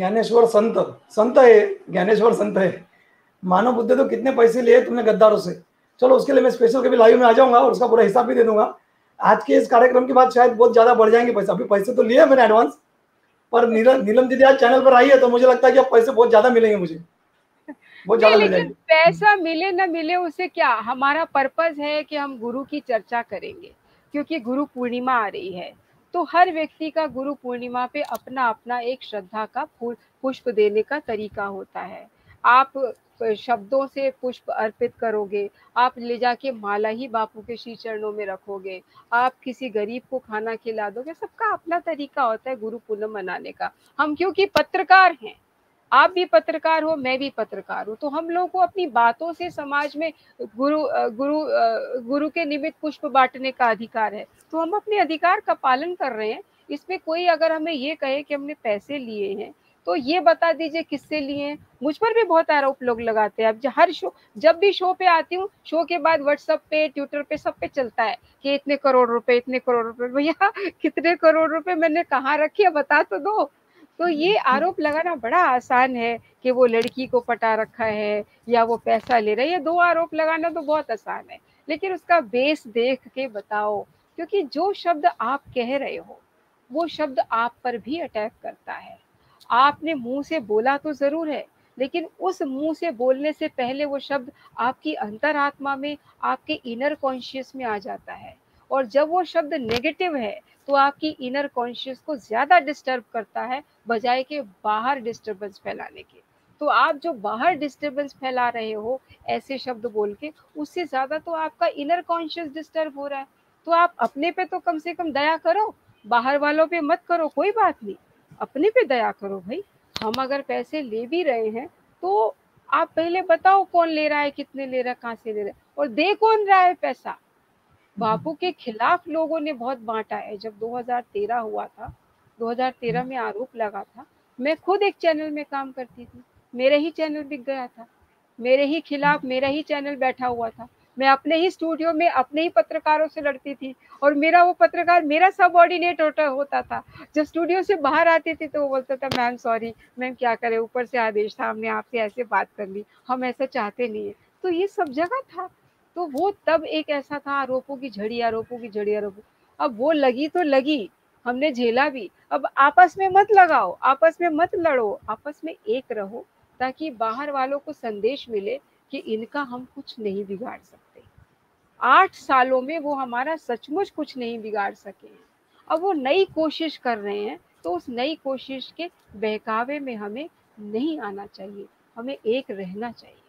ज्ञानेश्वर संत संत है, ज्ञानेश्वर संत है। मानव बुद्धे तो कितने पैसे लिए तुमने गद्दारों से। चलो उसके लिए मैं स्पेशल कभी लाइव में आ जाऊंगा और उसका पूरा हिसाब भी दे दूंगा। आज के इस कार्यक्रम के बाद शायद बहुत ज्यादा बढ़ जाएंगे पैसे। अभी पैसे तो लिए मैंने एडवांस, पर नीलम दीदी आज चैनल पर आई है तो मुझे लगता है कि अब पैसे बहुत ज्यादा मिलेंगे मुझे, बहुत नहीं, ज्यादा मिल लेकिन जाएंगे। पैसा मिले ना मिले उससे क्या, हमारा पर्पस है कि हम गुरु की चर्चा करेंगे, क्योंकि गुरु पूर्णिमा आ रही है। तो हर व्यक्ति का गुरु पूर्णिमा पे अपना अपना एक श्रद्धा का पुष्प देने का तरीका होता है। आप शब्दों से पुष्प अर्पित करोगे, आप ले जाके माला ही बापू के श्री चरणों में रखोगे, आप किसी गरीब को खाना खिला दोगे, सबका अपना तरीका होता है गुरु पूर्णिमा मनाने का। हम क्योंकि पत्रकार हैं, आप भी पत्रकार हो, मैं भी पत्रकार हूँ, तो हम लोगों को अपनी बातों से समाज में गुरु के निमित्त पुष्प बांटने का अधिकार है। तो हम अपने अधिकार का पालन कर रहे हैं। इसमें कोई अगर हमें ये कहे कि हमने पैसे लिए हैं तो ये बता दीजिए किससे लिए हैं। मुझ पर भी बहुत आरोप लोग लगाते हैं। अब हर शो, जब भी शो पे आती हूँ, शो के बाद व्हाट्सएप पे, ट्विटर पे, सब पे चलता है कि इतने करोड़ रुपए, इतने करोड़ रुपए। भैया कितने करोड़ रुपए मैंने कहाँ रखी है, बता तो दो। तो ये आरोप लगाना बड़ा आसान है कि वो लड़की को पटा रखा है या वो पैसा ले रहा है। ये दो आरोप लगाना तो बहुत आसान है, लेकिन उसका बेस देख के बताओ, क्योंकि जो शब्द आप कह रहे हो वो शब्द आप पर भी अटैक करता है। आपने मुंह से बोला तो जरूर है, लेकिन उस मुंह से बोलने से पहले वो शब्द आपकी अंतरात्मा में, आपके इनर कॉन्शियस में आ जाता है। और जब वो शब्द नेगेटिव है तो आपकी इनर कॉन्शियस को ज्यादा डिस्टर्ब करता है, बजाय के बाहर डिस्टर्बेंस फैलाने के। तो आप जो बाहर डिस्टर्बेंस फैला रहे हो ऐसे शब्द बोल के, उससे ज्यादा तो आपका इनर कॉन्शियस डिस्टर्ब हो रहा है। तो आप अपने पे तो कम से कम दया करो, बाहर वालों पे मत करो, कोई बात नहीं, अपने पे दया करो भाई। हम अगर पैसे ले भी रहे हैं तो आप पहले बताओ कौन ले रहा है, कितने ले रहा है, कहाँ से ले रहा है, और दे कौन रहा है पैसा। बापू के खिलाफ लोगों ने बहुत बांटा है। जब 2013 हुआ था, 2013 में आरोप लगा था, मैं खुद एक चैनल में काम करती थी, मेरे ही चैनल बिक गया था, मेरे ही खिलाफ मेरा ही चैनल बैठा हुआ था। मैं अपने ही स्टूडियो में अपने ही पत्रकारों से लड़ती थी, और मेरा वो पत्रकार मेरा सबऑर्डिनेट होता था। जब स्टूडियो से बाहर आती थी तो वो बोलता था, मैम सॉरी, मैम क्या करें, ऊपर से आदेश था, हमने आपसे ऐसे बात कर ली, हम ऐसा चाहते नहीं है। तो ये सब जगह था। तो वो तब एक ऐसा था, आरोपों की झड़ी, आरोपों की झड़ी, आरोपों। अब वो लगी तो लगी, हमने झेला भी। अब आपस में मत लगाओ, आपस में मत लड़ो, आपस में एक रहो, ताकि बाहर वालों को संदेश मिले कि इनका हम कुछ नहीं बिगाड़ सकते। 8 सालों में वो हमारा सचमुच कुछ नहीं बिगाड़ सके हैं। अब वो नई कोशिश कर रहे हैं, तो उस नई कोशिश के बहकावे में हमें नहीं आना चाहिए, हमें एक रहना चाहिए।